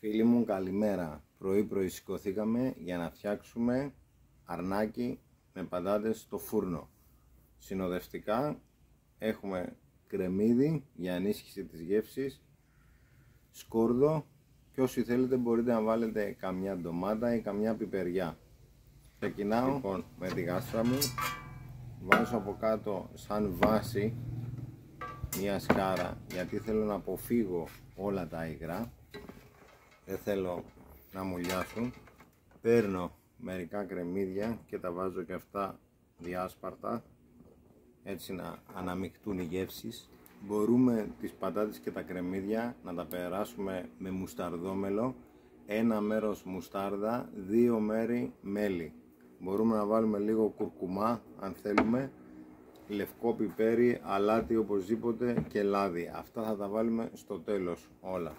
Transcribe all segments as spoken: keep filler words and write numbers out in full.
Φίλοι μου, καλημέρα. Πρωί πρωί σηκωθήκαμε για να φτιάξουμε αρνάκι με πατάτες στο φούρνο. Συνοδευτικά έχουμε κρεμμύδι για ενίσχυση της γεύσης, σκόρδο και όσοι θέλετε μπορείτε να βάλετε καμιά ντομάτα ή καμιά πιπεριά. Ξεκινάω λοιπόν με τη γάστρα μου, βάζω από κάτω σαν βάση μια σκάρα γιατί θέλω να αποφύγω όλα τα υγρά, δεν θέλω να μουλιάσουν. Παίρνω μερικά κρεμμύδια και τα βάζω και αυτά διάσπαρτα έτσι να αναμειχτούν οι γεύσεις. Μπορούμε τις πατάτες και τα κρεμμύδια να τα περάσουμε με μουσταρδόμελο, ένα μέρος μουστάρδα, δύο μέρη μέλι. Μπορούμε να βάλουμε λίγο κουρκουμά αν θέλουμε, λευκό πιπέρι, αλάτι οπωσδήποτε και λάδι. Αυτά θα τα βάλουμε στο τέλος όλα.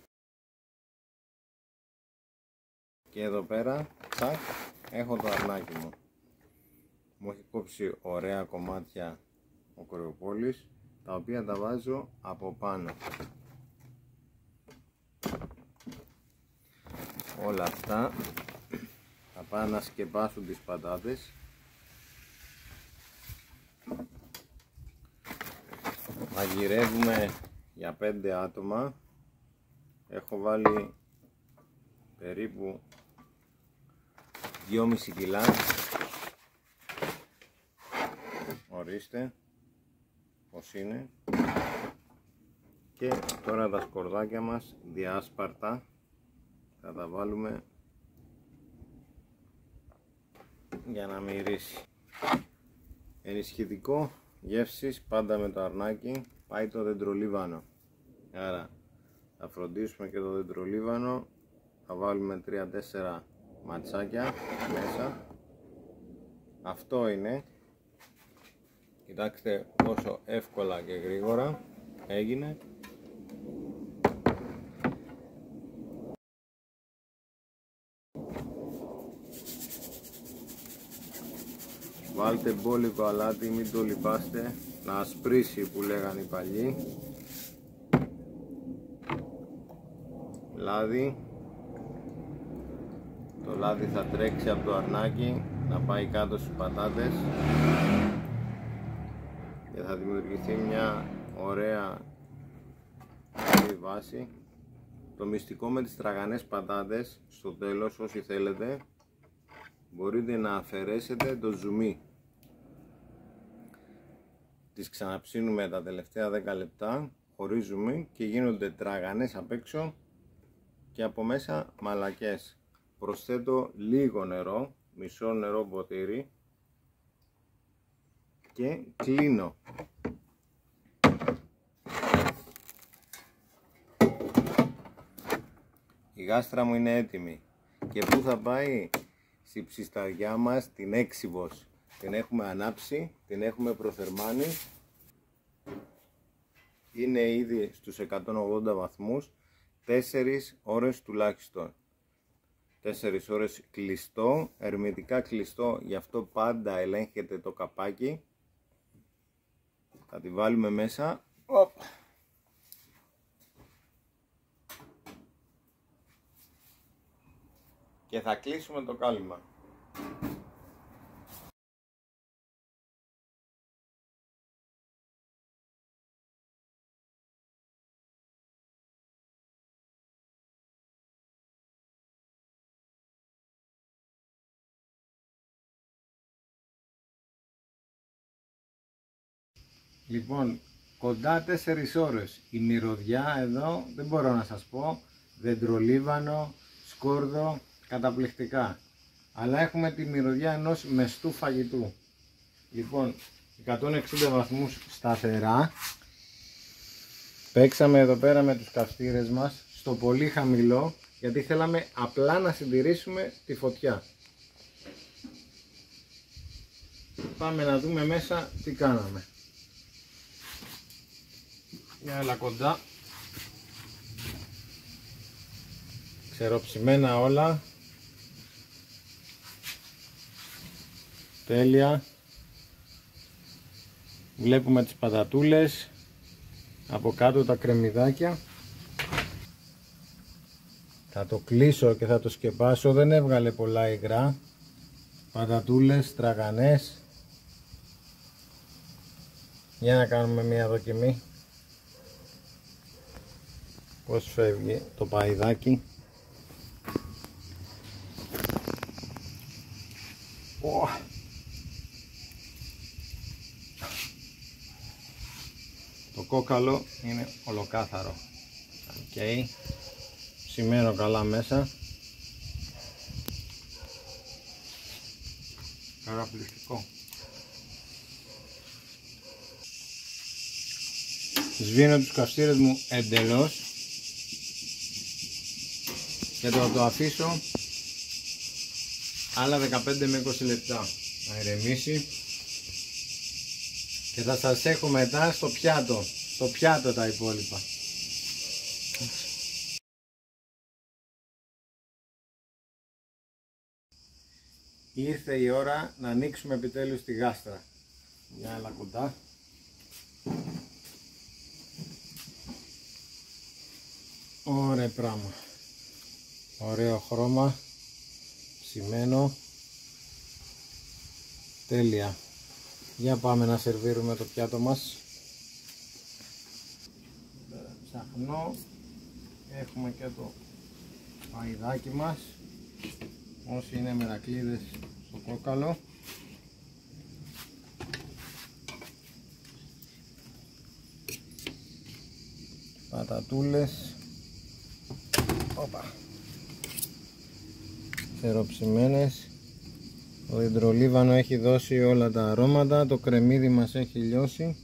Και εδώ πέρα, τσακ, έχω το αρνάκι μου. Μου έχει κόψει ωραία κομμάτια ο Κορεοπόλης, τα οποία τα βάζω από πάνω. Όλα αυτά θα πάνε να σκεπάσουν τις πατάτες. Μαγειρεύουμε για πέντε άτομα. Έχω βάλει περίπου δυόμισι κιλά. Ορίστε πως είναι. Και τώρα τα σκορδάκια μας διάσπαρτα θα τα βάλουμε για να μυρίσει. Ενισχυτικό γεύσης πάντα με το αρνάκι πάει το δεντρολίβανο, άρα θα φροντίσουμε και το δεντρολίβανο. Θα βάλουμε τρία τέσσερα ματσάκια μέσα. Αυτό είναι. Κοιτάξτε πόσο εύκολα και γρήγορα έγινε. Βάλτε μπόλικο αλάτι, μην το λιπάστε, να ασπρίσει που λέγανε οι παλιοί. Λάδι. Το λάδι θα τρέξει από το αρνάκι να πάει κάτω στις πατάτες και θα δημιουργηθεί μια ωραία βάση. Το μυστικό με τις τραγανές πατάτες στο τέλος, όσοι θέλετε, μπορείτε να αφαιρέσετε το ζουμί. Τις ξαναψήνουμε τα τελευταία δέκα λεπτά χωρίς ζουμί και γίνονται τραγανές απ' έξω και από μέσα μαλακές. Προσθέτω λίγο νερό, μισό νερό ποτήρι και κλείνω. Η γάστρα μου είναι έτοιμη. Και πού θα πάει? Στη ψισταριά μας, την Έξιβος. Την έχουμε ανάψει, την έχουμε προθερμάνει. Είναι ήδη στους εκατόν ογδόντα βαθμούς, τέσσερις ώρες τουλάχιστον. τέσσερις ώρες κλειστό, ερμητικά κλειστό, γι' αυτό πάντα ελέγχετε το καπάκι. Θα τη βάλουμε μέσα. Οπ. Και θα κλείσουμε το κάλυμα. Λοιπόν, κοντά τέσσερις ώρες. Η μυρωδιά εδώ δεν μπορώ να σας πω. Δεντρολίβανο, σκόρδο, καταπληκτικά. Αλλά έχουμε τη μυρωδιά ενός μεστού φαγητού. Λοιπόν, εκατόν εξήντα βαθμούς σταθερά. Παίξαμε εδώ πέρα με τους καυστήρες μας στο πολύ χαμηλό, γιατί θέλαμε απλά να συντηρήσουμε τη φωτιά. Πάμε να δούμε μέσα τι κάναμε. Για έλα κοντά. Ξεροψημένα όλα. Τέλεια. Βλέπουμε τις πατατούλες. Από κάτω τα κρεμμυδάκια. Θα το κλείσω και θα το σκεπάσω. Δεν έβγαλε πολλά υγρά. Πατατούλες, στραγανές. Για να κάνουμε μια δοκιμή. Πώς φεύγει το παϊδάκι. Oh. Το κόκαλο είναι ολοκάθαρο. Οκ. Okay. Ψημένο καλά μέσα. Καταπληκτικό. Σβήνω τους καυστήρες μου εντελώς και θα το αφήσω άλλα δεκαπέντε με είκοσι λεπτά να ηρεμήσει και θα σας έχω μετά στο πιάτο, στο πιάτο τα υπόλοιπα. Ήρθε η ώρα να ανοίξουμε επιτέλους τη γάστρα. Για άλλα κοντά. Ωραίο πράγμα. Ωραίο χρώμα. Ψημένο. Τέλεια. Για πάμε να σερβίρουμε το πιάτο μας. Ψαχνό. Έχουμε και το παϊδάκι μας. Όσοι είναι μερακλείδες στο κόκαλο. Πατατούλες. Όπα. Θερόψημένες. Το υδρολίβανο έχει δώσει όλα τα αρώματα. Το κρεμμύδι μας έχει λιώσει.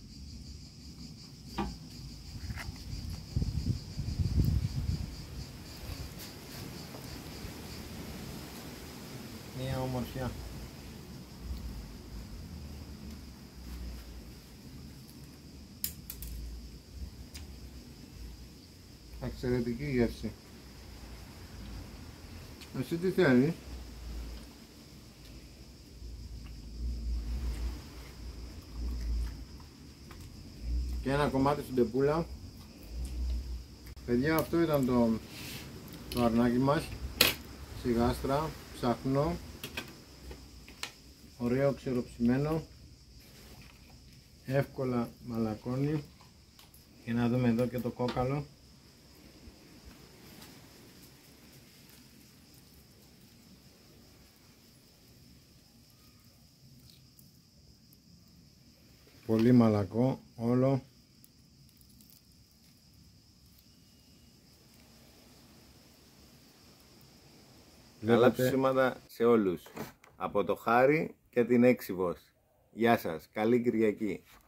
Μια ομορφιά. Εξαιρετική γεύση. Εσύ τι θέλεις? Και ένα κομμάτι στην τεπούλα. Παιδιά, αυτό ήταν το, το αρνάκι μας. Στη γάστρα, ψαχνό. Ωραίο ξεροψημένο. Εύκολα μαλακώνει. Και να δούμε εδώ και το κόκαλο. Πολύ μαλακό όλο. Καλά ψήματα σε όλους. Από το Χάρη και την Έξιβος. Γεια σας. Καλή Κυριακή.